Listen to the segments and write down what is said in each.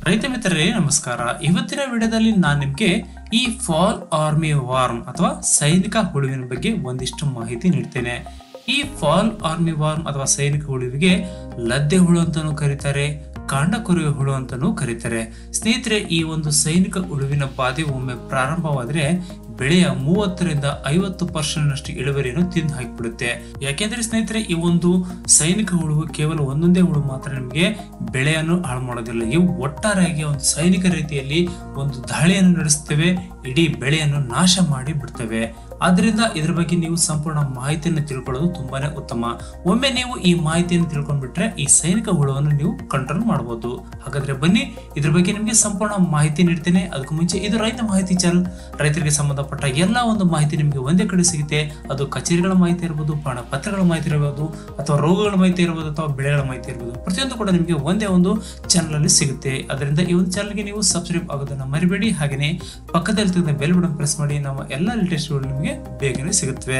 ರೈತ ಮಿತ್ರರೇ ನಮಸ್ಕಾರ. ಇವತ್ತಿನ ವಿಡಿಯೋದಲ್ಲಿ ನಾನು ನಿಮಗೆ ಈ ಫಾಲ್ ಆರ್ಮಿ ವಾರ್ಮ್ ಅಥವಾ ಸೈನಿಕ ಹುಳುವಿನ ಬಗ್ಗೆ ಒಂದಿಷ್ಟು ಮಾಹಿತಿ ನೀಡ್ತೇನೆ. ಈ ಫಾಲ್ ಆರ್ಮಿ ವಾರ್ಮ್ ಅಥವಾ ಸೈನಿಕ ಹುಳುವಿಗೆ ಲದ್ದೆ ಹುಳು ಅಂತಾನೂ ಕರೀತಾರೆ, ಕಾಂಡ ಕೊರೆಯುವ ಹುಳು ಅಂತಾನೂ ಕರೀತಾರೆ. ಸ್ನೇಹಿತರೆ, ಈ ಒಂದು ಸೈನಿಕ ಹುಳುವಿನ ಬಾಧೆ ಒಮ್ಮೆ ಪ್ರಾರಂಭವಾದ್ರೆ ಬೆಳೆಯ 30ರಿಂದ 50% ಇಳುವರಿಯನ್ನು ತಿಂದು ಹಾಕಿಬಿಡುತ್ತೆ. ಯಾಕೆಂದ್ರೆ ಸ್ನೇಹಿತರೆ, ಈ ಒಂದು ಸೈನಿಕ ಹುಳು ಕೇವಲ ಒಂದೊಂದೇ ಹುಳು ಮಾತ್ರ ನಿಮಗೆ ಬೆಳೆಯನ್ನು ಹಾಳು ಮಾಡೋದಿಲ್ಲ. ಇವು ಒಟ್ಟಾರೆಯಾಗಿ ಒಂದು ಸೈನಿಕ ರೀತಿಯಲ್ಲಿ ಒಂದು ದಾಳಿಯನ್ನು ನಡೆಸ್ತವೆ, ಇಡೀ ಬೆಳೆಯನ್ನು ನಾಶ ಮಾಡಿ ಬಿಡ್ತವೆ. ಆದ್ರಿಂದ ಇದ್ರ ಬಗ್ಗೆ ನೀವು ಸಂಪೂರ್ಣ ಮಾಹಿತಿಯನ್ನು ತಿಳ್ಕೊಳ್ಳೋದು ತುಂಬಾನೇ ಉತ್ತಮ. ಒಮ್ಮೆ ನೀವು ಈ ಮಾಹಿತಿಯನ್ನು ತಿಳ್ಕೊಂಡ್ಬಿಟ್ರೆ ಈ ಸೈನಿಕ ಹುಳುವನ್ನು ನೀವು ಕಂಟ್ರೋಲ್ ಮಾಡಬಹುದು. ಹಾಗಾದ್ರೆ ಬನ್ನಿ, ಇದ್ರ ಬಗ್ಗೆ ನಿಮಗೆ ಸಂಪೂರ್ಣ ಮಾಹಿತಿ ನೀಡ್ತೇನೆ. ಅದಕ್ಕೂ ಮುಂಚೆ ಇದು ರೈತ ಮಾಹಿತಿ ಚಾನಲ್. ರೈತರಿಗೆ ಸಂಬಂಧಪಟ್ಟ ಎಲ್ಲ ಒಂದು ಮಾಹಿತಿ ನಿಮಗೆ ಒಂದೇ ಕಡೆ ಸಿಗುತ್ತೆ. ಅದು ಕಚೇರಿಗಳ ಮಾಹಿತಿ ಇರಬಹುದು, ಪ್ರಾಣ ಪತ್ರಗಳ ಮಾಹಿತಿ ಇರಬಹುದು, ಅಥವಾ ರೋಗಗಳ ಮಾಹಿತಿ ಇರಬಹುದು, ಅಥವಾ ಬೆಳೆಗಳ ಮಾಹಿತಿ ಇರಬಹುದು. ಪ್ರತಿಯೊಂದು ಕೂಡ ನಿಮಗೆ ಒಂದೇ ಒಂದು ಚಾನಲ್ ಅಲ್ಲಿ ಸಿಗುತ್ತೆ. ಅದರಿಂದ ಈ ಒಂದು ಚಾನಲ್ಗೆ ನೀವು ಸಬ್ಸ್ಕ್ರೈಬ್ ಆಗೋದನ್ನ ಮರಿಬೇಡಿ. ಹಾಗೆಯೇ ಪಕ್ಕದಲ್ಲಿ ಬೆಲ್ ಬಟನ್ ಪ್ರೆಸ್ ಮಾಡಿ. ನಮ್ಮ ಎಲ್ಲ ಲೇಟೆಸ್ಟ್ ವಿಡಿಯೋ ನಿಮಗೆ ಬೇಗನೆ ಸಿಗುತ್ತವೆ.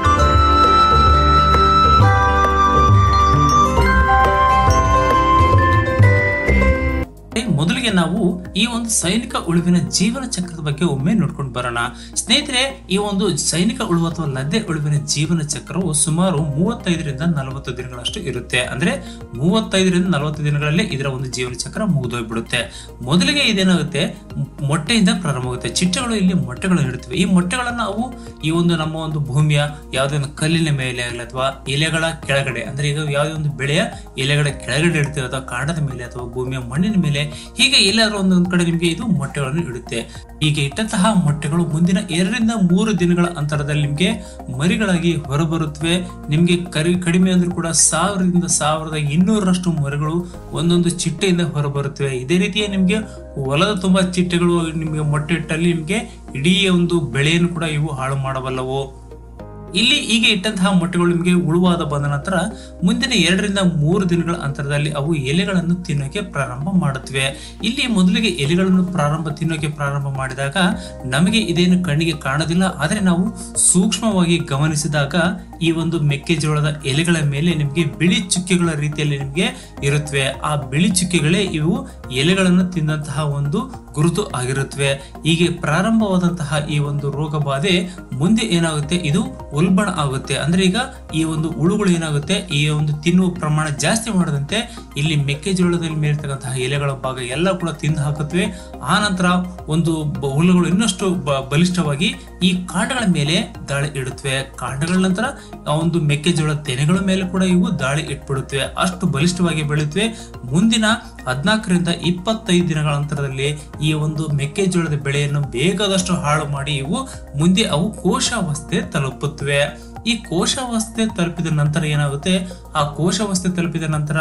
ಮೊದಲಿಗೆ ನಾವು ಈ ಒಂದು ಸೈನಿಕ ಹುಳುವಿನ ಜೀವನ ಚಕ್ರದ ಬಗ್ಗೆ ಒಮ್ಮೆ ನೋಡ್ಕೊಂಡು ಬರೋಣ. ಸ್ನೇಹಿತರೆ, ಈ ಒಂದು ಸೈನಿಕ ಹುಳು ಅಥವಾ ಲದ್ದೆ ಹುಳುವಿನ ಜೀವನ ಚಕ್ರವು ಸುಮಾರು 35ರಿಂದ 40 ದಿನಗಳಷ್ಟು ಇರುತ್ತೆ. ಅಂದ್ರೆ 35ರಿಂದ 40 ದಿನಗಳಲ್ಲೇ ಇದರ ಒಂದು ಜೀವನ ಚಕ್ರ ಮುಗಿದೋಗ್ಬಿಡುತ್ತೆ. ಮೊದಲಿಗೆ ಇದೇನಾಗುತ್ತೆ, ಮೊಟ್ಟೆಯಿಂದ ಪ್ರಾರಂಭವಾಗುತ್ತೆ. ಚಿಟ್ಟೆಗಳು ಇಲ್ಲಿ ಮೊಟ್ಟೆಗಳನ್ನು ಇಡುತ್ತವೆ. ಈ ಮೊಟ್ಟೆಗಳನ್ನ ಅವು ಈ ಒಂದು ನಮ್ಮ ಒಂದು ಭೂಮಿಯ ಯಾವುದೇ ಒಂದು ಕಲ್ಲಿನ ಮೇಲೆ ಆಗಲಿ ಅಥವಾ ಎಲೆಗಳ ಕೆಳಗಡೆ, ಅಂದ್ರೆ ಈಗ ಯಾವುದೇ ಒಂದು ಬೆಳೆಯ ಎಲೆಗಳ ಕೆಳಗಡೆ ಇಡ್ತೇವೆ, ಅಥವಾ ಕಾಂಡದ ಮೇಲೆ ಅಥವಾ ಭೂಮಿಯ ಮಣ್ಣಿನ ಮೇಲೆ, ಹೀಗೆ ಎಲ್ಲಾದ್ರೂ ಒಂದೊಂದು ಕಡೆ ನಿಮಗೆ ಇದು ಮೊಟ್ಟೆಗಳನ್ನು ಇಡುತ್ತೆ. ಹೀಗೆ ಇಟ್ಟಂತಹ ಮೊಟ್ಟೆಗಳು ಮುಂದಿನ 2ರಿಂದ 3 ದಿನಗಳ ಅಂತರದಲ್ಲಿ ನಿಮಗೆ ಮರಿಗಳಾಗಿ ಹೊರಬರುತ್ತವೆ. ನಿಮಗೆ ಕಡಿಮೆ ಅಂದ್ರೂ ಕೂಡ 1000ರಿಂದ 1200ರಷ್ಟು ಮರಿಗಳು ಒಂದೊಂದು ಚಿಟ್ಟೆಯಿಂದ ಹೊರಬರುತ್ತವೆ. ಇದೇ ರೀತಿಯ ನಿಮಗೆ ಹೊಲದ ತುಂಬಾ ಚಿಟ್ಟೆಗಳು ನಿಮಗೆ ಮೊಟ್ಟೆ ಇಟ್ಟಲ್ಲಿ ನಿಮಗೆ ಇಡೀ ಒಂದು ಬೆಳೆಯನ್ನು ಕೂಡ ಇವು ಹಾಳು ಮಾಡಬಲ್ಲವು. ಇಲ್ಲಿ ಹೀಗೆ ಇಟ್ಟಂತಹ ಮೊಟ್ಟೆಗಳು ನಿಮಗೆ ಉಳುವಾದ ಬಂದ ನಂತರ ಮುಂದಿನ 2ರಿಂದ 3 ದಿನಗಳ ಅಂತರದಲ್ಲಿ ಅವು ಎಲೆಗಳನ್ನು ತಿನ್ನೋಕೆ ಪ್ರಾರಂಭ ಮಾಡುತ್ತವೆ. ಇಲ್ಲಿ ಮೊದಲಿಗೆ ಎಲೆಗಳನ್ನು ತಿನ್ನೋಕೆ ಪ್ರಾರಂಭ ಮಾಡಿದಾಗ ನಮಗೆ ಇದೇನು ಕಣ್ಣಿಗೆ ಕಾಣೋದಿಲ್ಲ. ಆದರೆ ನಾವು ಸೂಕ್ಷ್ಮವಾಗಿ ಗಮನಿಸಿದಾಗ ಈ ಒಂದು ಮೆಕ್ಕೆಜೋಳದ ಎಲೆಗಳ ಮೇಲೆ ನಿಮಗೆ ಬಿಳಿ ಚುಕ್ಕೆಗಳ ರೀತಿಯಲ್ಲಿ ನಿಮಗೆ ಇರುತ್ತವೆ. ಆ ಬಿಳಿ ಚುಕ್ಕೆಗಳೇ ಇವು ಎಲೆಗಳನ್ನು ತಿಂದಂತಹ ಒಂದು ಗುರುತು ಆಗಿರುತ್ತವೆ. ಹೀಗೆ ಪ್ರಾರಂಭವಾದಂತಹ ಈ ಒಂದು ರೋಗ ಬಾಧೆ ಮುಂದೆ ಏನಾಗುತ್ತೆ, ಇದು ಉಲ್ಬಣ ಆಗುತ್ತೆ. ಅಂದ್ರೆ ಈಗ ಈ ಒಂದು ಹುಳುಗಳು ಏನಾಗುತ್ತೆ, ಈ ಒಂದು ತಿನ್ನುವ ಪ್ರಮಾಣ ಜಾಸ್ತಿ ಮಾಡದಂತೆ ಇಲ್ಲಿ ಮೆಕ್ಕೆಜೋಳದಲ್ಲಿ ಮೇಲಿರ್ತಕ್ಕಂತಹ ಎಲೆಗಳ ಭಾಗ ಎಲ್ಲ ಕೂಡ ತಿಂದು ಹಾಕುತ್ತವೆ. ಆ ನಂತರ ಒಂದು ಹುಳುಗಳು ಇನ್ನಷ್ಟು ಬಲಿಷ್ಠವಾಗಿ ಈ ಕಾಂಡಗಳ ಮೇಲೆ ದಾಳಿ ಇಡುತ್ತವೆ. ಕಾಂಡಗಳ ನಂತರ ಆ ಒಂದು ಮೆಕ್ಕೆಜೋಳ ತೆನೆಗಳ ಮೇಲೆ ಕೂಡ ಇವು ದಾಳಿ ಇಟ್ಬಿಡುತ್ತವೆ. ಅಷ್ಟು ಬಲಿಷ್ಠವಾಗಿ ಬೆಳೆಯುತ್ತವೆ. ಮುಂದಿನ 14ರಿಂದ 25 ದಿನಗಳ ಅಂತರದಲ್ಲಿ ಈ ಒಂದು ಮೆಕ್ಕೆಜೋಳದ ಬೆಳೆಯನ್ನು ಬೇಕಾದಷ್ಟು ಹಾಳು ಮಾಡಿ ಇವು ಮುಂದೆ ಅವು ಕೋಶಾವಸ್ಥೆ ತಲುಪುತ್ತವೆ. ಈ ಕೋಶಾವಸ್ಥೆ ತಲುಪಿದ ನಂತರ ಏನಾಗುತ್ತೆ, ಆ ಕೋಶಾವಸ್ಥೆ ತಲುಪಿದ ನಂತರ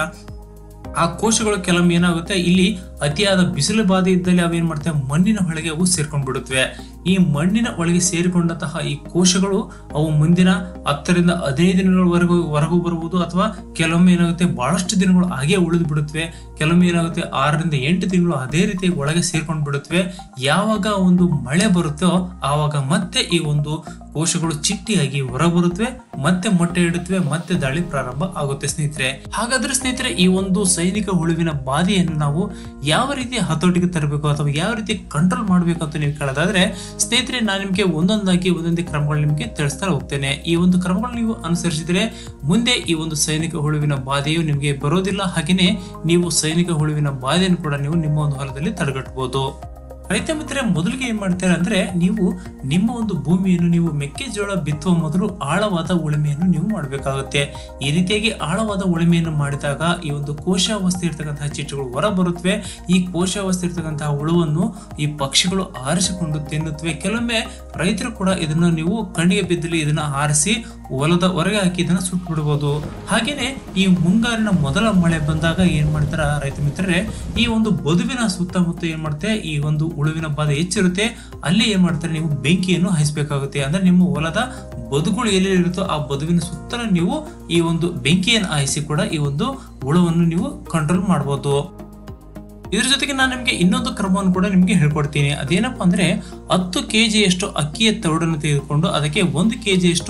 ಆ ಕೋಶಗಳು ಕೆಲವೊಮ್ಮೆ ಏನಾಗುತ್ತೆ, ಇಲ್ಲಿ ಅತಿಯಾದ ಬಿಸಿಲು ಬಾಧೆ ಇದ್ದಲ್ಲಿ ಅವೇನ್ ಮಾಡ್ತವೆ, ಮಣ್ಣಿನ ಒಳಗೆ ಅವು ಸೇರ್ಕೊಂಡ್ ಬಿಡುತ್ತವೆ. ಈ ಮಣ್ಣಿನ ಒಳಗೆ ಸೇರಿಕೊಂಡಂತಹ ಈ ಕೋಶಗಳು ಅವು ಮುಂದಿನ 10ರಿಂದ 15 ದಿನಗಳವರೆಗೂ ಹೊರಗೂ ಬರಬಹುದು, ಅಥವಾ ಕೆಲವೊಮ್ಮೆ ಏನಾಗುತ್ತೆ ಬಹಳಷ್ಟು ದಿನಗಳು ಹಾಗೆ ಉಳಿದು ಬಿಡುತ್ತವೆ. ಕೆಲವೊಮ್ಮೆ ಏನಾಗುತ್ತೆ 6ರಿಂದ 8 ತಿಂಗಳು ಅದೇ ರೀತಿ ಒಳಗೆ ಸೇರ್ಕೊಂಡು ಬಿಡುತ್ತವೆ. ಯಾವಾಗ ಒಂದು ಮಳೆ ಬರುತ್ತೋ ಆವಾಗ ಮತ್ತೆ ಈ ಒಂದು ಕೋಶಗಳು ಚಿಟ್ಟಿಯಾಗಿ ಹೊರಬರುತ್ತವೆ, ಮತ್ತೆ ಮೊಟ್ಟೆ ಇಡುತ್ತವೆ, ಮತ್ತೆ ದಾಳಿ ಪ್ರಾರಂಭ ಆಗುತ್ತೆ. ಸ್ನೇಹಿತರೆ, ಹಾಗಾದ್ರೆ ಸ್ನೇಹಿತರೆ, ಈ ಒಂದು ಸೈನಿಕ ಹುಳುವಿನ ಬಾಧೆಯನ್ನು ನಾವು ಯಾವ ರೀತಿ ಹತೋಟಿಗೆ ತರಬೇಕು ಅಥವಾ ಯಾವ ರೀತಿ ಕಂಟ್ರೋಲ್ ಮಾಡಬೇಕು ಅಂತ ನೀವು ಕೇಳೋದಾದ್ರೆ, ಸ್ನೇಹಿತರೆ, ನಾನು ನಿಮಗೆ ಒಂದೊಂದೇ ಕ್ರಮಗಳು ನಿಮಗೆ ತಿಳಿಸ್ತಾ ಹೋಗ್ತೇನೆ. ಈ ಒಂದು ಕ್ರಮಗಳು ನೀವು ಅನುಸರಿಸಿದ್ರೆ ಮುಂದೆ ಈ ಒಂದು ಸೈನಿಕ ಹುಳುವಿನ ಬಾಧೆಯು ನಿಮಗೆ ಬರೋದಿಲ್ಲ. ಹಾಗೆಯೇ ನೀವು ಸೈನಿಕ ಹುಳುವಿನ ಬಾಧೆಯನ್ನು ಕೂಡ ನೀವು ನಿಮ್ಮ ಒಂದು ಹೊಲದಲ್ಲಿ ತಡೆಗಟ್ಟಬಹುದು. ರೈತ ಮಿತ್ರರೇ, ಮೊದಲಿಗೆ ಏನ್ ಮಾಡ್ತಾರೆ ಅಂದ್ರೆ, ನೀವು ನಿಮ್ಮ ಒಂದು ಭೂಮಿಯನ್ನು ನೀವು ಮೆಕ್ಕೆಜೋಳ ಬಿತ್ತುವ ಮೊದಲು ಆಳವಾದ ಉಳುಮೆಯನ್ನು ನೀವು ಮಾಡಬೇಕಾಗುತ್ತೆ. ಈ ರೀತಿಯಾಗಿ ಆಳವಾದ ಉಳುಮೆಯನ್ನು ಮಾಡಿದಾಗ ಈ ಒಂದು ಕೋಶಾವಸ್ಥೆ ಇರ್ತಕ್ಕಂತಹ ಚಿಟ್ಟೆಗಳು ಹೊರ ಬರುತ್ತವೆ. ಈ ಕೋಶಾವಸ್ಥೆ ಇರ್ತಕ್ಕಂತಹ ಹುಳುವನ್ನು ಈ ಪಕ್ಷಿಗಳು ಆರಿಸಿಕೊಂಡು ತಿನ್ನುತ್ತವೆ. ಕೆಲವೊಮ್ಮೆ ರೈತರು ಕೂಡ ಇದನ್ನ ನೀವು ಕಣ್ಣಿಗೆ ಬಿದ್ದಲ್ಲಿ ಇದನ್ನ ಆರಿಸಿ ಹೊಲದ ಹೊರಗೆ ಹಾಕಿ ಇದನ್ನ ಸುಟ್ಟು ಬಿಡಬಹುದು. ಹಾಗೇನೆ ಈ ಮುಂಗಾರಿನ ಮೊದಲ ಮಳೆ ಬಂದಾಗ ಏನ್ ಮಾಡ್ತಾರ ರೈತ ಮಿತ್ರರೇ, ಈ ಒಂದು ಬದುವಿನ ಸುತ್ತಮುತ್ತ ಏನ್ ಮಾಡುತ್ತೆ, ಈ ಒಂದು ಹುಳುವಿನ ಬಾಧೆ ಹೆಚ್ಚಿರುತ್ತೆ. ಅಲ್ಲಿ ಏನ್ ಮಾಡ್ತಾರೆ, ನೀವು ಬೆಂಕಿಯನ್ನು ಹಾಯಿಸಬೇಕಾಗುತ್ತೆ. ಅಂದ್ರೆ ನಿಮ್ಮ ಹೊಲದ ಬದುಗಳು ಎಲ್ಲಿರುತ್ತೋ ಆ ಬದುವಿನ ಸುತ್ತಲೂ ನೀವು ಈ ಒಂದು ಬೆಂಕಿಯನ್ನು ಹಾಯಿಸಿ ಕೂಡ ಈ ಒಂದು ಹುಳುವನ್ನು ನೀವು ಕಂಟ್ರೋಲ್ ಮಾಡಬಹುದು. ಇದ್ರ ಜೊತೆಗೆ ನಾನು ನಿಮಗೆ ಇನ್ನೊಂದು ಕ್ರಮವನ್ನು ಕೂಡ ನಿಮಗೆ ಹೇಳ್ಕೊಡ್ತೀನಿ. ಅದೇನಪ್ಪ ಅಂದ್ರೆ 10 kg ಅಕ್ಕಿಯ ತೌಡನ್ನು ತೆಗೆದುಕೊಂಡು ಅದಕ್ಕೆ 1 kg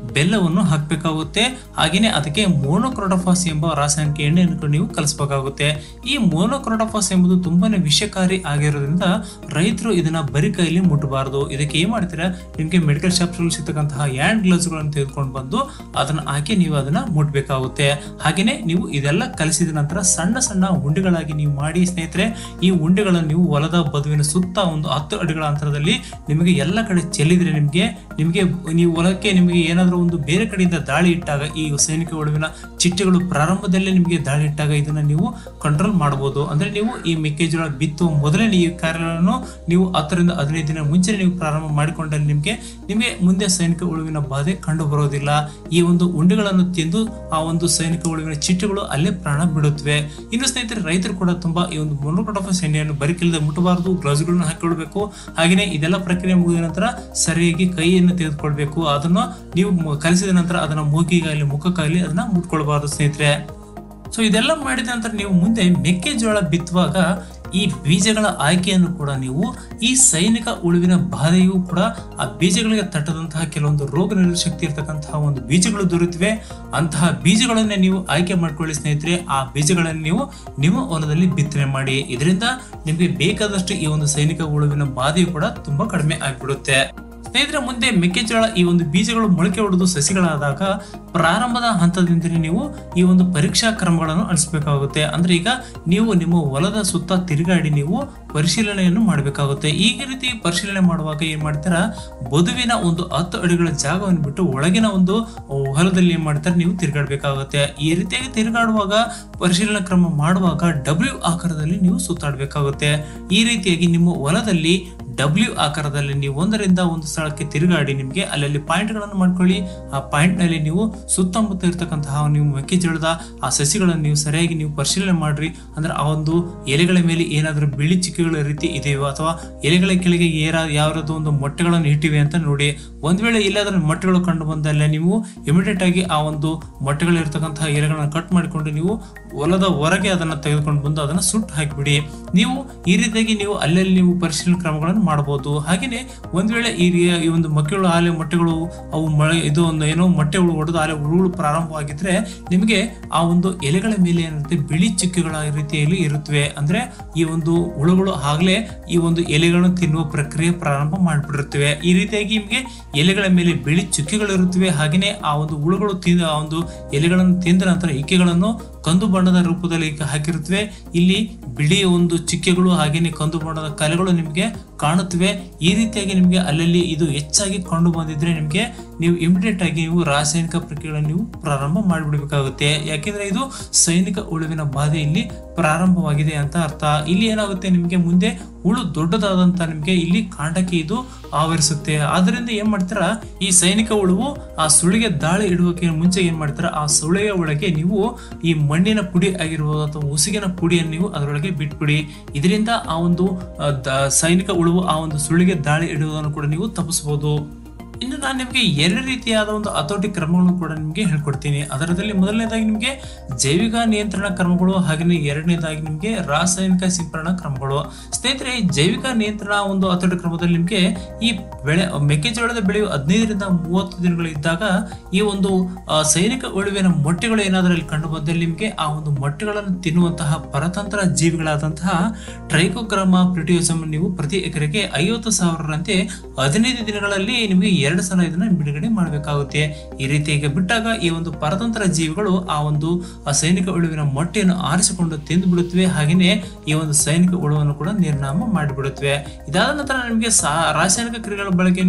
ಬೆಲ್ಲವನ್ನು ಹಾಕಬೇಕಾಗುತ್ತೆ. ಹಾಗೆಯೇ ಅದಕ್ಕೆ ಮೋನೋಕ್ರೋಟೋಫಾಸ್ ಎಂಬ ರಾಸಾಯನಿಕ ಎಣ್ಣೆಯನ್ನು ನೀವು ಕಲಿಸಬೇಕಾಗುತ್ತೆ. ಈ ಮೋನೋಕ್ರೋಟೋಫಾಸ್ ಎಂಬುದು ತುಂಬಾನೇ ವಿಷಕಾರಿ ಆಗಿರೋದ್ರಿಂದ ರೈತರು ಇದನ್ನ ಬರಿ ಕೈಯಲ್ಲಿ ಮುಟ್ಟಬಾರದು. ಇದಕ್ಕೆ ಏನ್ ಮಾಡ್ತೀರಾ, ನಿಮ್ಗೆ ಮೆಡಿಕಲ್ ಶಾಪ್ ಸಿಗ್ತಕ್ಕಂತಹ ಹ್ಯಾಂಡ್ ಗ್ಲೌಸ್ ಗಳನ್ನು ತೆಗೆದುಕೊಂಡು ಬಂದು ಅದನ್ನ ಹಾಕಿ ನೀವು ಅದನ್ನ ಮುಟ್ಬೇಕಾಗುತ್ತೆ. ಹಾಗೇನೆ ನೀವು ಇದೆಲ್ಲ ಕಲಿಸಿದ ನಂತರ ಸಣ್ಣ ಸಣ್ಣ ಉಂಡೆಗಳಾಗಿ ನೀವು ಮಾಡಿ ಸ್ನೇಹಿತರೆ, ಈ ಉಂಡೆಗಳನ್ನು ನೀವು ಹೊಲದ ಬದುವಿನ ಸುತ್ತ ಒಂದು 10 ಅಡಿಗಳ ಅಂತರದಲ್ಲಿ ನಿಮಗೆ ಎಲ್ಲ ಕಡೆ ಚೆಲ್ಲಿದ್ರೆ ನಿಮ್ಗೆ ನೀವು ಹೊಲಕ್ಕೆ ನಿಮಗೆ ಏನಾದರೂ ಒಂದು ಬೇರೆ ಕಡೆಯಿಂದ ದಾಳಿ ಇಟ್ಟಾಗ, ಈ ಸೈನಿಕ ಹುಳುವಿನ ಚಿಟ್ಟೆಗಳು ಪ್ರಾರಂಭದಲ್ಲೇ ನಿಮಗೆ ದಾಳಿ ಇಟ್ಟಾಗ ಇದನ್ನ ನೀವು ಕಂಟ್ರೋಲ್ ಮಾಡಬಹುದು. ಅಂದ್ರೆ ನೀವು ಈ ಮೆಕ್ಕೆಜೋಳ ಬಿತ್ತುವ ಮೊದಲೇ ಈ ಕಾರ್ಯಗಳನ್ನು ನೀವು 10 ರಿಂದ 15 ದಿನ ಮುಂಚೆ ನೀವು ಪ್ರಾರಂಭ ಮಾಡಿಕೊಂಡಲ್ಲಿ ನಿಮಗೆ ಮುಂದೆ ಸೈನಿಕ ಹುಳುವಿನ ಬಾಧೆ ಕಂಡು ಬರೋದಿಲ್ಲ. ಈ ಒಂದು ಉಂಡೆಗಳನ್ನು ತಿಂದು ಆ ಒಂದು ಸೈನಿಕ ಹುಳುವಿನ ಚಿಟ್ಟೆಗಳು ಅಲ್ಲೇ ಪ್ರಾಣ ಬಿಡುತ್ತವೆ. ಇನ್ನು ಸ್ನೇಹಿತರೆ, ರೈತರು ಕೂಡ ತುಂಬಾ ಈ ಒಂದು ಮೋನೋಕ್ರೋಟೋಫಾಸ್ ಎಣ್ಣೆಯನ್ನು ಬರಿಕಿಲ್ಲದೆ ಮುಟ್ಟಬಾರದು, ಗ್ಲೌಸ್ಗಳನ್ನು ಹಾಕಿಕೊಳ್ಬೇಕು. ಹಾಗೆಯೇ ಇದೆಲ್ಲ ಪ್ರಕ್ರಿಯೆ ಮುಗಿದ ನಂತರ ಸರಿಯಾಗಿ ಕೈಯನ್ನು ತೆಗೆದುಕೊಳ್ಬೇಕು. ಅದನ್ನು ನೀವು ಕಲಿಸಿದ ನಂತರ ಅದನ್ನ ಮೂಗಿಗಾಗಲಿ ಮುಖಕ್ಕಾಗಲಿ ಅದನ್ನ ಮುಟ್ಕೊಳ್ಬಾರದು ಸ್ನೇಹಿತರೆ. ಸೊ ಇದೆಲ್ಲ ಮಾಡಿದ ನಂತರ ನೀವು ಮುಂದೆ ಮೆಕ್ಕೆಜೋಳ ಬಿತ್ತುವಾಗ ಈ ಬೀಜಗಳ ಆಯ್ಕೆಯನ್ನು ಕೂಡ ನೀವು ಈ ಸೈನಿಕ ಹುಳುವಿನ ಬಾಧೆಯೂ ಕೂಡ ಆ ಬೀಜಗಳಿಗೆ ತಟ್ಟದಂತಹ ಕೆಲವೊಂದು ರೋಗ ನಿರೋಧಕ ಶಕ್ತಿ ಇರತಕ್ಕಂತಹ ಒಂದು ಬೀಜಗಳು ದೊರೆತಿವೆ. ಅಂತಹ ಬೀಜಗಳನ್ನೇ ನೀವು ಆಯ್ಕೆ ಮಾಡ್ಕೊಳ್ಳಿ ಸ್ನೇಹಿತರೆ. ಆ ಬೀಜಗಳನ್ನು ನೀವು ನಿಮ್ಮ ಹೊಲದಲ್ಲಿ ಬಿತ್ತನೆ ಮಾಡಿ. ಇದರಿಂದ ನಿಮಗೆ ಬೇಕಾದಷ್ಟು ಈ ಒಂದು ಸೈನಿಕ ಹುಳುವಿನ ಬಾಧೆಯು ಕೂಡ ತುಂಬಾ ಕಡಿಮೆ ಆಗಿಬಿಡುತ್ತೆ. ಸ್ನೇಹಿತರೆ, ಮುಂದೆ ಮೆಕ್ಕೆಜೋಳ ಈ ಒಂದು ಬೀಜಗಳು ಮೊಳಕೆ ಹೊಡೆದು ಸಸಿಗಳಾದಾಗ ಪ್ರಾರಂಭದ ಹಂತದಿಂದಲೇ ನೀವು ಈ ಒಂದು ಪರೀಕ್ಷಾ ಕ್ರಮಗಳನ್ನು ಅನುಸರಿಸಬೇಕಾಗುತ್ತೆ. ಅಂದ್ರೆ ಈಗ ನೀವು ನಿಮ್ಮ ಹೊಲದ ಸುತ್ತ ತಿರುಗಾಡಿ ನೀವು ಪರಿಶೀಲನೆಯನ್ನು ಮಾಡಬೇಕಾಗುತ್ತೆ. ಈ ರೀತಿ ಪರಿಶೀಲನೆ ಮಾಡುವಾಗ ಏನ್ ಮಾಡ್ತೀರಾ, ಬದುವಿನ ಒಂದು 10 ಅಡಿಗಳ ಜಾಗವನ್ನು ಬಿಟ್ಟು ಒಳಗಿನ ಒಂದು ಹೊಲದಲ್ಲಿ ಏನ್ ಮಾಡ್ತಾರೆ, ನೀವು ತಿರುಗಾಡಬೇಕಾಗುತ್ತೆ. ಈ ರೀತಿಯಾಗಿ ತಿರುಗಾಡುವಾಗ ಪರಿಶೀಲನಾ ಕ್ರಮ ಮಾಡುವಾಗ W ಆಕಾರದಲ್ಲಿ ನೀವು ಸುತ್ತಾಡಬೇಕಾಗುತ್ತೆ. ಈ ರೀತಿಯಾಗಿ ನಿಮ್ಮ ಹೊಲದಲ್ಲಿ W ಆಕಾರದಲ್ಲಿ ನೀವು ಒಂದರಿಂದ ಒಂದು ಸ್ಥಳಕ್ಕೆ ತಿರುಗಾಡಿ ನಿಮ್ಗೆ ಅಲ್ಲಲ್ಲಿ ಪಾಯಿಂಟ್ ಗಳನ್ನು ಮಾಡ್ಕೊಳ್ಳಿ. ಆ ಪಾಯಿಂಟ್ ನಲ್ಲಿ ನೀವು ಸುತ್ತಮುತ್ತ ಇರತಕ್ಕಂತಹ ನೀವು ಮೆಕ್ಕೆಜೋಳದ ಆ ಸಸಿಗಳನ್ನು ನೀವು ಸರಿಯಾಗಿ ನೀವು ಪರಿಶೀಲನೆ ಮಾಡ್ರಿ. ಅಂದ್ರೆ ಆ ಒಂದು ಎಲೆಗಳ ಮೇಲೆ ಏನಾದರೂ ಬಿಳಿ ಚಿಕ್ಕುಗಳ ರೀತಿ ಇದೆಯೋ ಅಥವಾ ಎಲೆಗಳ ಕೆಳಗೆ ಯಾವ್ದು ಒಂದು ಮೊಟ್ಟೆಗಳನ್ನು ಇಟ್ಟಿವೆ ಅಂತ ನೋಡಿ. ಒಂದ್ ವೇಳೆ ಇಲ್ಲಾದ್ರೆ ಮೊಟ್ಟೆಗಳು ಕಂಡು ಬಂದಲ್ಲ ನೀವು ಇಮಿಡಿಯೇಟ್ ಆಗಿ ಆ ಒಂದು ಮೊಟ್ಟೆಗಳಿರ್ತಕ್ಕಂತಹ ಎಲೆಗಳನ್ನ ಕಟ್ ಮಾಡಿಕೊಂಡು ನೀವು ಹೊಲದ ಹೊರಗೆ ಅದನ್ನ ತೆಗೆದುಕೊಂಡು ಬಂದು ಅದನ್ನ ಸುಟ್ಟು ಹಾಕಿಬಿಡಿ. ನೀವು ಈ ರೀತಿಯಾಗಿ ನೀವು ಅಲ್ಲಲ್ಲಿ ನೀವು ಪರಿಶೀಲನೆ ಕ್ರಮಗಳನ್ನು ಮಾಡಬಹುದು. ಹಾಗೇನೆ ಒಂದ್ ವೇಳೆ ಈ ಒಂದು ಮೊಟ್ಟೆಗಳು ಆಲೆ ಮೊಟ್ಟೆಗಳು ಅವು ಇದು ಒಂದು ಏನೋ ಮೊಟ್ಟೆ ಹೊಡೆದು ಆಲೆ ಹುಳುಗಳು ಪ್ರಾರಂಭವಾಗಿದ್ರೆ ನಿಮಗೆ ಆ ಒಂದು ಎಲೆಗಳ ಮೇಲೆ ಏನಿರುತ್ತೆ ಬಿಳಿ ಚುಕ್ಕಿಗಳ ರೀತಿಯಲ್ಲಿ ಇರುತ್ತವೆ. ಅಂದ್ರೆ ಈ ಒಂದು ಹುಳುಗಳು ಆಗ್ಲೇ ಈ ಒಂದು ಎಲೆಗಳನ್ನು ತಿನ್ನುವ ಪ್ರಕ್ರಿಯೆ ಪ್ರಾರಂಭ ಮಾಡಿಬಿಟ್ಟಿರುತ್ತವೆ. ಈ ರೀತಿಯಾಗಿ ನಿಮಗೆ ಎಲೆಗಳ ಮೇಲೆ ಬಿಳಿ ಚುಕ್ಕಿಗಳು ಇರುತ್ತವೆ. ಹಾಗೆಯೇ ಆ ಒಂದು ಹುಳುಗಳು ಆ ಒಂದು ಎಲೆಗಳನ್ನು ತಿಂದ ನಂತರ ಇಕ್ಕೆಗಳನ್ನು ಕಂದು ಬಣ್ಣದ ರೂಪದಲ್ಲಿ ಹಾಕಿರುತ್ತವೆ. ಇಲ್ಲಿ ಬಿಳಿ ಒಂದು ಚಿಕ್ಕೆಗಳು ಹಾಗೇನೆ ಕಂದು ಬಣ್ಣದ ಕಲೆಗಳು ನಿಮಗೆ ಕಾಣುತ್ತವೆ. ಈ ರೀತಿಯಾಗಿ ನಿಮಗೆ ಅಲ್ಲಲ್ಲಿ ಇದು ಹೆಚ್ಚಾಗಿ ಕಂಡು ಬಂದಿದ್ರೆ ನಿಮಗೆ ನೀವು ಇಮಿಡಿಯೇಟ್ ಆಗಿ ನೀವು ರಾಸಾಯನಿಕ ಪ್ರಕ್ರಿಯೆಗಳನ್ನು ನೀವು ಪ್ರಾರಂಭ ಮಾಡಿಬಿಡಬೇಕಾಗುತ್ತೆ. ಯಾಕೆಂದ್ರೆ ಇದು ಸೈನಿಕ ಹುಳುವಿನ ಬಾಧೆ ಇಲ್ಲಿ ಪ್ರಾರಂಭವಾಗಿದೆ ಅಂತ ಅರ್ಥ. ಇಲ್ಲಿ ಏನಾಗುತ್ತೆ, ನಿಮಗೆ ಮುಂದೆ ಹುಳು ದೊಡ್ಡದಾದಂತ ನಿಮಗೆ ಇಲ್ಲಿ ಕಾಂಡಕ್ಕೆ ಇದು ಆವರಿಸುತ್ತೆ. ಆದ್ರಿಂದ ಏನ್ ಮಾಡ್ತಾರ, ಈ ಸೈನಿಕ ಹುಳುವು ಆ ಸುಳಿಗೆ ದಾಳಿ ಇಡುವಕ್ಕೆ ಮುಂಚೆ ಏನ್ ಮಾಡ್ತಾರ, ಆ ಸುಳಿಯ ಒಳಗೆ ನೀವು ಈ ಮಣ್ಣಿನ ಪುಡಿ ಆಗಿರ್ಬೋದು ಅಥವಾ ಉಸುಗಿನ ಪುಡಿಯನ್ನು ನೀವು ಅದರೊಳಗೆ ಬಿಟ್ಬಿಡಿ. ಇದರಿಂದ ಆ ಒಂದು ಸೈನಿಕ ಹುಳುವು ಆ ಒಂದು ಸುಳಿಗೆ ದಾಳಿ ಇಡುವುದನ್ನು ಕೂಡ ನೀವು ತಪ್ಪಿಸಬಹುದು. ಇನ್ನು ನಾನು ನಿಮಗೆ 2 ರೀತಿಯಾದ ಒಂದು ಹತೋಟಿ ಕ್ರಮಗಳನ್ನು ಕೂಡ ನಿಮಗೆ ಹೇಳ್ಕೊಡ್ತೀನಿ. ಅದರಲ್ಲಿ ಮೊದಲನೇದಾಗಿ ನಿಮಗೆ ಜೈವಿಕ ನಿಯಂತ್ರಣ ಕ್ರಮಗಳು, ಹಾಗೆಯೇ ಎರಡನೇದಾಗಿ ನಿಮಗೆ ರಾಸಾಯನಿಕ ಸಿಂಪರಣಾ ಕ್ರಮಗಳು. ಸ್ನೇಹಿತರೆ, ಜೈವಿಕ ನಿಯಂತ್ರಣ ಒಂದು ಹತೋಟಿ ಕ್ರಮದಲ್ಲಿ ನಿಮಗೆ ಈ ಮೆಕ್ಕೆಜೋಳದ ಬೆಳೆಯು 15 ರಿಂದ 30 ದಿನಗಳು ಇದ್ದಾಗ ಈ ಒಂದು ಸೈನಿಕ ಹುಳುವಿನ ಮೊಟ್ಟೆಗಳು ಏನಾದರೂ ಇಲ್ಲಿ ಕಂಡು ಬಂದಲ್ಲಿ ನಿಮಗೆ ಆ ಒಂದು ಮೊಟ್ಟೆಗಳನ್ನು ತಿನ್ನುವಂತಹ ಪರತಂತ್ರ ಜೀವಿಗಳಾದಂತಹ ಟ್ರೈಕೋಗ್ರಾಮಾ ಪ್ರಿಟಿಯೋಸಮ್ ನೀವು ಪ್ರತಿ ಎಕರೆಗೆ 50,000 ರಂತೆ 15 ದಿನಗಳಲ್ಲಿ ನಿಮಗೆ 2 ಸಲ ಇದನ್ನ ಬಿಡುಗಡೆ ಮಾಡಬೇಕಾಗುತ್ತೆ. ಈ ರೀತಿಯಾಗಿ ಬಿಟ್ಟಾಗ ಈ ಒಂದು ಪರತಂತ್ರ ಜೀವಿಗಳು ಆ ಒಂದು ಸೈನಿಕ ಹುಳುವಿನ ಮೊಟ್ಟೆಯನ್ನು ಆರಿಸಿಕೊಂಡು ತಿಂದು ಬಿಡುತ್ತವೆ. ಹಾಗೆಯೇ ಈ ಒಂದು ಸೈನಿಕ ಹುಳುವನ್ನು ಕೂಡ ನಿರ್ನಾಮ ಮಾಡಿಬಿಡುತ್ತವೆ. ಇದಾದ ನಂತರ ನಿಮಗೆ ರಾಸಾಯನಿಕ ಕ್ರಿಯೆಗಳ ಬಳಕೆ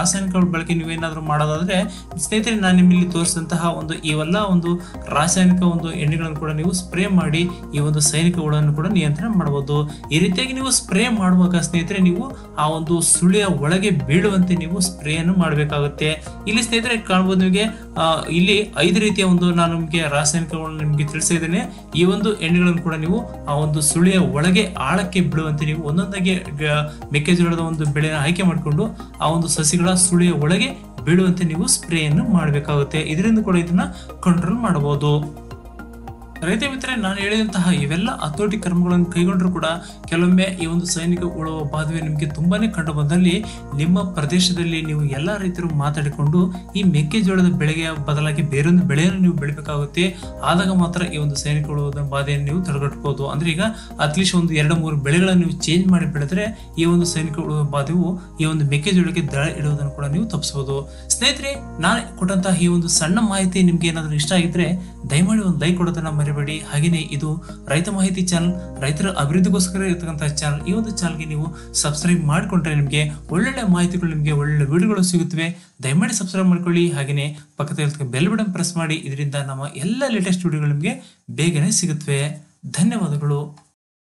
ನೀವೇನಾದ್ರೂ ಮಾಡೋದಾದ್ರೆ ಸ್ನೇಹಿತರೆ, ನಾನು ನಿಮ್ಮಲ್ಲಿ ತೋರಿಸಿದಂತಹ ಒಂದು ಇವೆಲ್ಲ ಒಂದು ರಾಸಾಯನಿಕ ಒಂದು ಎಣ್ಣೆಗಳನ್ನು ಕೂಡ ನೀವು ಸ್ಪ್ರೇ ಮಾಡಿ ಈ ಒಂದು ಸೈನಿಕ ಹುಳುವನ್ನು ಕೂಡ ನಿಯಂತ್ರಣ ಮಾಡಬಹುದು. ಈ ರೀತಿಯಾಗಿ ನೀವು ಸ್ಪ್ರೇ ಮಾಡುವಾಗ ಸ್ನೇಹಿತರೆ, ನೀವು ಆ ಒಂದು ಸುಳಿಯ ಒಳಗೆ ಬೀಳುವಂತೆ ನೀವು ಸ್ಪ್ರೇ ಅನ್ನು ಮಾಡಬೇಕಾಗುತ್ತೆ. ಇಲ್ಲಿ ಸ್ನೇಹಿತರೆ ಕಾಣಬಹುದು ನಿಮಗೆ ಇಲ್ಲಿ 5 ರೀತಿಯ ಒಂದು ನಾನು ನಿಮಗೆ ರಾಸಾಯನಿಕಗಳನ್ನು ನಿಮಗೆ ತಿಳಿಸಿದ್ದೇನೆ. ಈ ಒಂದು ಎಣ್ಣೆಗಳನ್ನು ಕೂಡ ನೀವು ಆ ಒಂದು ಸುಳಿಯ ಒಳಗೆ ಆಳಕ್ಕೆ ಬೀಳುವಂತೆ ನೀವು ಒಂದೊಂದಾಗಿ ಮೆಕ್ಕೆಜೋಳದ ಒಂದು ಬೆಳೆಯನ್ನು ಆಯ್ಕೆ ಮಾಡಿಕೊಂಡು ಆ ಒಂದು ಸಸಿಗಳ ಸುಳಿಯ ಒಳಗೆ ಬೀಳುವಂತೆ ನೀವು ಸ್ಪ್ರೇಯನ್ನು ಮಾಡಬೇಕಾಗುತ್ತೆ. ಇದರಿಂದ ಕೂಡ ಇದನ್ನ ಕಂಟ್ರೋಲ್ ಮಾಡಬಹುದು. ರೈತ ಮಿತ್ರರೇ, ನಾನು ಹೇಳಿದಂತಹ ಇವೆಲ್ಲ ಹತೋಟಿ ಕ್ರಮಗಳನ್ನು ಕೈಗೊಂಡ್ರು ಕೂಡ ಕೆಲವೊಮ್ಮೆ ಈ ಒಂದು ಸೈನಿಕ ಹುಳುವ ಬಾಧೆ ನಿಮಗೆ ತುಂಬಾನೇ ಕಂಡು ಬಂದಲ್ಲಿ ನಿಮ್ಮ ಪ್ರದೇಶದಲ್ಲಿ ನೀವು ಎಲ್ಲಾ ರೈತರು ಮಾತಾಡಿಕೊಂಡು ಈ ಮೆಕ್ಕೆಜೋಳದ ಬೆಳೆಗೆ ಬದಲಾಗಿ ಬೇರೊಂದು ಬೆಳೆಯನ್ನು ನೀವು ಬೆಳಿಬೇಕಾಗುತ್ತೆ. ಆದಾಗ ಮಾತ್ರ ಈ ಒಂದು ಸೈನಿಕ ಹುಳುವ ಬಾಧೆಯನ್ನು ನೀವು ತಡೆಗಟ್ಟಬಹುದು. ಅಂದ್ರೆ ಈಗ ಅಟ್ಲೀಸ್ಟ್ ಒಂದು 2-3 ಬೆಳೆಗಳನ್ನು ನೀವು ಚೇಂಜ್ ಮಾಡಿ ಬೆಳೆದ್ರೆ ಈ ಒಂದು ಸೈನಿಕ ಹುಳುವ ಬಾಧೆಯು ಈ ಒಂದು ಮೆಕ್ಕೆಜೋಳಕ್ಕೆ ದಳ ಇಡುವುದನ್ನು ಕೂಡ ನೀವು ತಪ್ಪಿಸಬಹುದು. ಸ್ನೇಹಿತರೆ, ನಾನು ಕೊಟ್ಟಂತಹ ಈ ಒಂದು ಸಣ್ಣ ಮಾಹಿತಿ ನಿಮ್ಗೆ ಏನಾದರೂ ಇಷ್ಟ ಆಗಿದ್ರೆ ದಯಮಾಡಿ ಒಂದು ಲೈಕ್ ಕೊಡೋದನ್ನ ಮರಿಬೇಡಿ. ಹಾಗೇನೆ ಇದು ರೈತ ಮಾಹಿತಿ ಚಾನಲ್, ರೈತರ ಅಭಿವೃದ್ಧಿಗೋಸ್ಕರ ಇರತಕ್ಕಂತಹ ಚಾನಲ್. ಈ ಒಂದು ಚಾನಲ್ಗೆ ನೀವು ಸಬ್ಸ್ಕ್ರೈಬ್ ಮಾಡಿಕೊಂಡ್ರೆ ನಿಮಗೆ ಒಳ್ಳೊಳ್ಳೆ ಮಾಹಿತಿಗಳು, ನಿಮಗೆ ಒಳ್ಳೆ ವಿಡಿಯೋಗಳು ಸಿಗುತ್ತವೆ. ದಯಮಾಡಿ ಸಬ್ಸ್ಕ್ರೈಬ್ ಮಾಡ್ಕೊಳ್ಳಿ. ಹಾಗೇನೆ ಪಕ್ಕದಲ್ಲಿ ಬೆಲ್ ಬಟನ್ ಪ್ರೆಸ್ ಮಾಡಿ. ಇದರಿಂದ ನಮ್ಮ ಎಲ್ಲ ಲೇಟೆಸ್ಟ್ ವಿಡಿಯೋಗಳು ನಿಮಗೆ ಬೇಗನೆ ಸಿಗುತ್ತವೆ. ಧನ್ಯವಾದಗಳು.